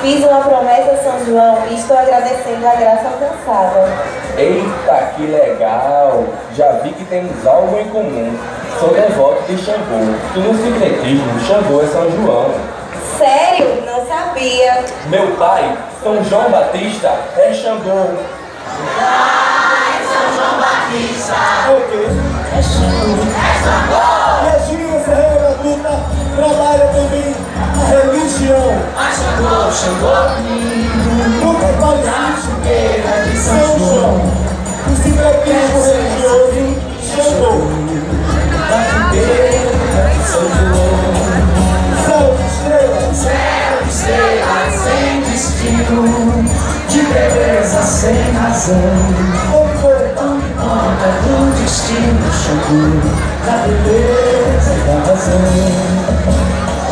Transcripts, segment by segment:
Fiz uma promessa a São João e estou agradecendo a graça alcançada. Eita, que legal! Já vi que temos algo em comum. Sou devoto de Xangô. E no secretismo, Xangô é São João. Sério? Não sabia. Meu pai, São João Batista, é Xangô. Ai, São João Batista. É o quê? É Xangô. É Xangô. E a Gíria Ferreira Adulta trabalha também a religião. A Xangô, Xangô. Nunca Cachoeira de São São João. João. O secretismo religioso Xangô. Cachoeira de São João. Céu de estrelas. Céu de estrelas sem destino, de beleza sem razão. Conta Conta do destino, Xangô, da beleza e da razão.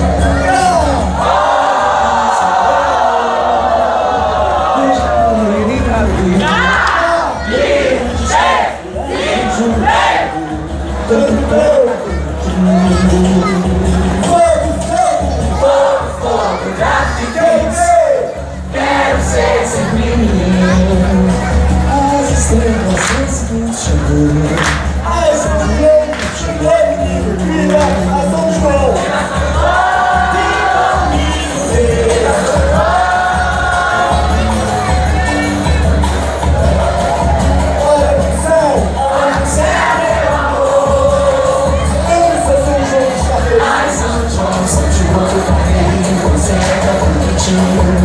Fogo, grafiquez, quero ser sempre menino. As estrelas em Xangô. As estrelas menino, vira a São João. Olha pro céu, Olha pro céu, meu amor. dança São João de Xavier. Ai, São João, São João, eu também. Você é tão bonitinho.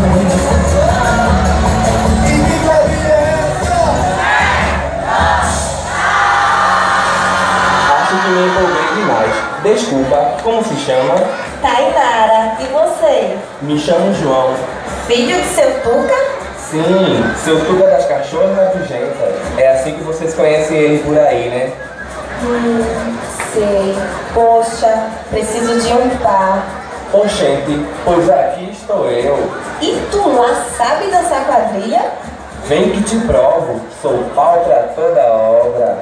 E que glória é essa? Acho que me empolguei demais. Desculpa, como se chama? Tainara, e você? Me chamo João. Filho de seu Tuca? Sim, seu Tuca das Cachorras Rabugentas. É assim que vocês conhecem ele por aí, né? Sei. Poxa, preciso de um par. Oxente, pois aqui estou eu. E tu lá sabe dançar quadrilha? Vem que te provo, sou pau pra toda obra.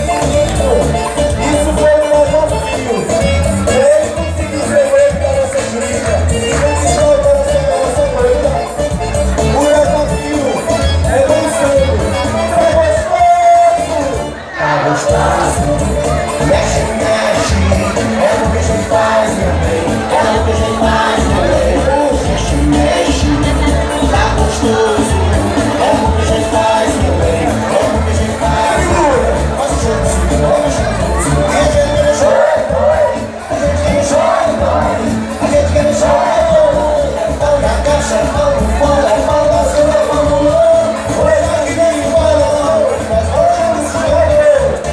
Isso foi um desafio. Ele conseguiu escrever para essa crítica e conquistar o coração da nossa banda. O desafio é vencendo. Tá gostoso, mexe, mexe. É o que a gente faz, meu bem. É o que a gente faz, meu bem. Mexe, mexe. Tá gostoso. É o que a gente faz, meu bem. É o que a gente faz. Nossa, gente, vamos, gente. A gente quer deixar. A gente quer deixar. A gente quer deixar. Pão na caixa, pão no pão, é pão na cima, pão no lão. Olha que nem o balão. Mas hoje eu não sei.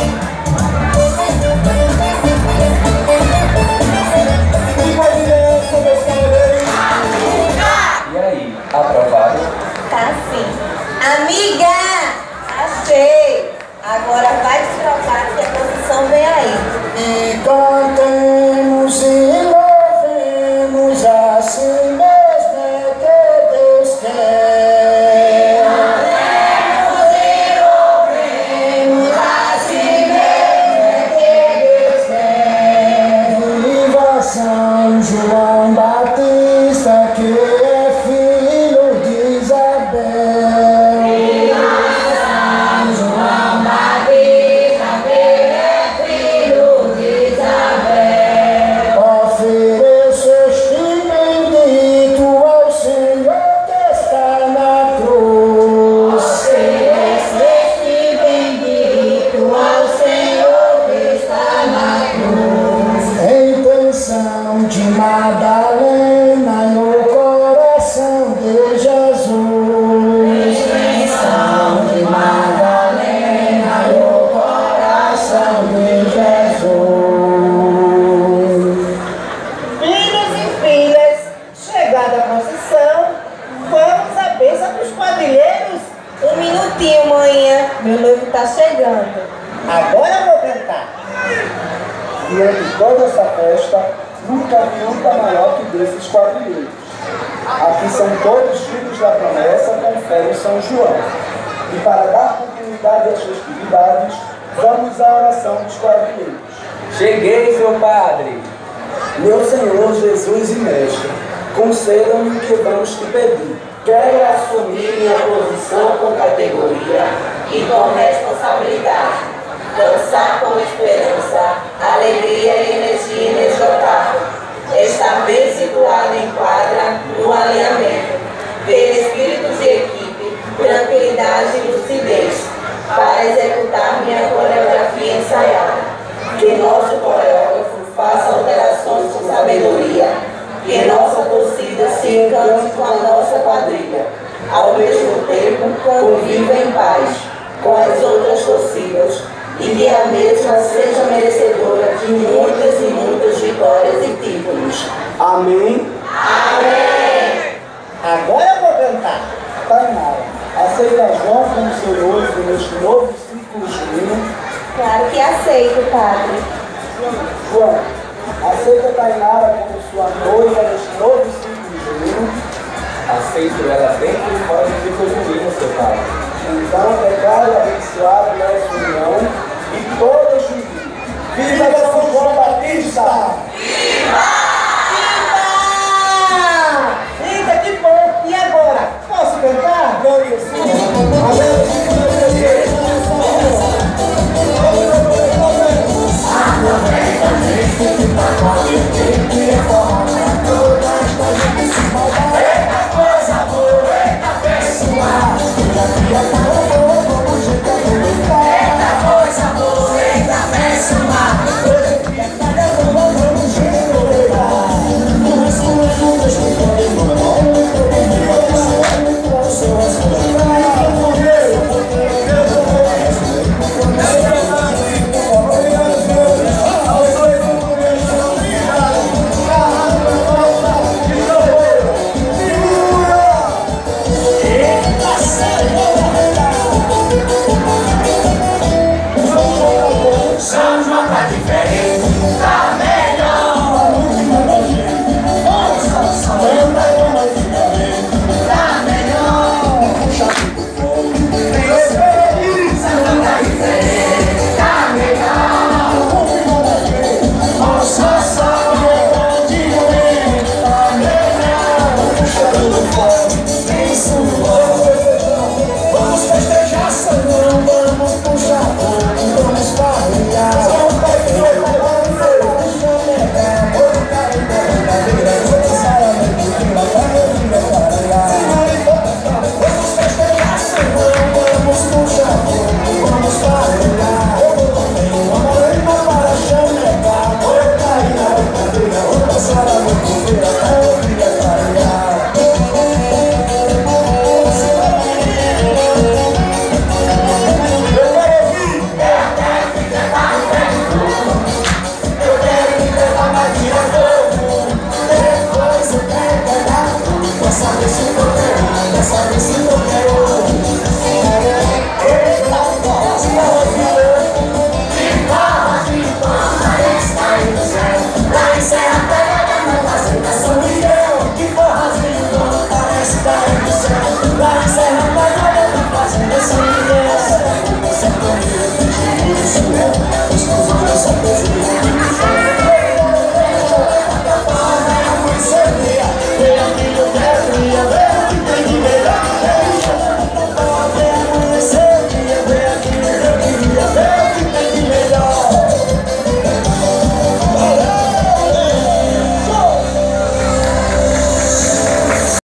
Que quadrilha meus cavaleiros? E aí, aprovado? Tá sim. Amiga! Achei! Agora vai destrocar que a posição vem aí. E cantemos e louvemos assim mesmo é que Deus quer. Cantemos e louvemos assim mesmo é que Deus quer. Viva São João Batista, que é filho de Isabel. Viva São João Batista, que é filho de Isabel. Ofereço este bendito ao Senhor que está na cruz. Ofereço este bendito ao Senhor que está na cruz. Em canção de Madalena no coração de Jesus. Em canção de Madalena no coração de Jesus. Filhos e filhas, chegada a procissão, vamos à bênção dos quadrilheiros. Um minutinho, manhã. Meu noivo tá chegando. Agora eu vou cantar. Diante de toda essa festa, nunca vi um maior que desses quadrilheiros. Aqui são todos filhos da promessa, confere São João. E para dar continuidade às festividades, vamos à oração dos quadrilheiros. Cheguei, seu padre. Meu Senhor Jesus e Mestre, concedam-me o que vamos te pedir. Quero assumir minha posição com categoria e com responsabilidade, dançar com esperança, alegria e energia inesgotável, estar bem situado em quadra, no alinhamento, ter espírito de equipe, tranquilidade e lucidez, para executar minha coreografia ensaiada. Que nosso coreógrafo faça alterações com sabedoria, que nossa torcida se encante com a nossa quadrilha, ao mesmo tempo conviva em paz com as outras torcidas e que a mesma seja merecedora de muitas e muitas vitórias e títulos. Amém? Amém! Agora eu vou cantar. Tainara, aceita João como seu noivo neste novo ciclo junino? Claro que aceito, padre. João, aceita Tainara como sua noiva neste novo ciclo junino? Aceito ela dentro e fora do ciclo junino, seu pai. Então declare abençoado nessa união e todos juntos. Viva São João Batista! Eita, que bom! E agora? Posso cantar? Glória Deus,